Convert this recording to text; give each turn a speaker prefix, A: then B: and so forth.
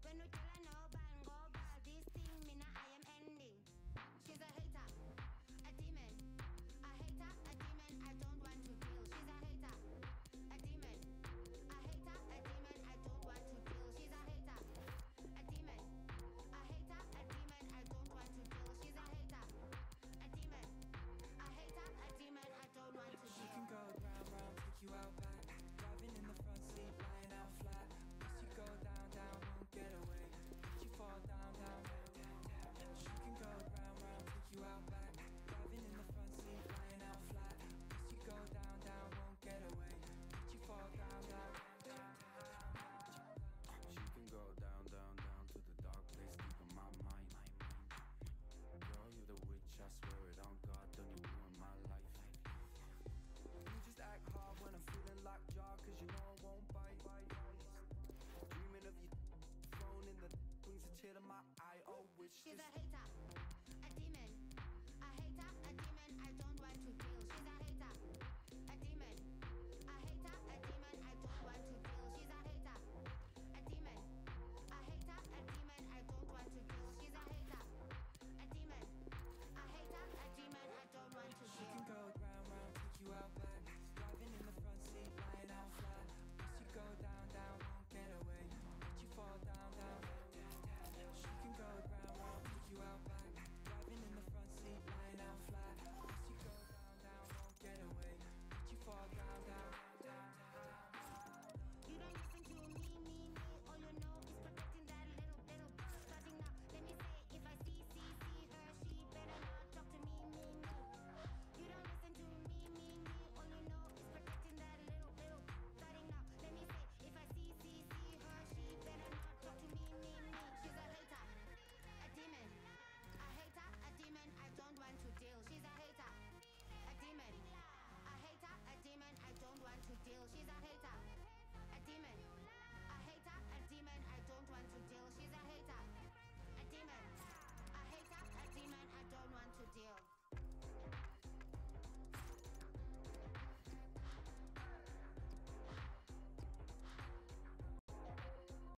A: When we tell her no bang, go bad. This thing, me nah, I am ending. She's a hater, a demon. A hater, a demon, I don't want to deal. She's a hater, a demon. A hater, a demon, I don't want to deal. She's a hater, a demon. A hater, a demon, I don't want to deal. She's a hater, a demon. A hater, a demon, I don't want to deal.
B: She can go round, round, take you out back. Driving in the front seat, lying out flat. Once you go down, down, won't get away. Once you fall down, down, down, down, down. She can go round, round, take you out back. Driving in the front seat, lying out flat. Once you go down, down, won't get away. Once you fall down, down, down, down.
C: She can go down, down, down to the dark place deep in my mind. Girl, you're the witch, I swear it on God, don't you ruin my life.
B: You just act hard when I'm feeling lockjaw, cause you know I won't bite. Dreaming of you thrown in the brings a tear to my eye. Oh, which
A: she's a hater, a demon. A hater, a demon, I don't want to deal. She's a hater, a demon. A hater, a demon, I don't want to deal. She's a hater, a demon. A hater, a demon, I don't want to deal. She's a hater, a demon. A hater, a demon, I don't want to deal.
B: She can go round, round, take you out back. Driving in the front seat, lying out flat. Once you go down, down, won't get away. Once you fall down, down, down, down, down. She can go round, round, take you out back. Driving in the front seat, lying out flat. Once you go down, down, won't get away. Once you fall down, down, down, down.
A: You don't listen to me. All you know is protecting that little girl. Starting now, let me say, if I see her, she better not talk to me. You don't listen to me. All you know is protecting that little. Starting now, let me say, if I see her, she better not talk to me. She's a hater, a demon. A hater, a demon, I don't want to deal. She's a hater, a demon. A hater, a demon, I don't want to deal. She's a hater.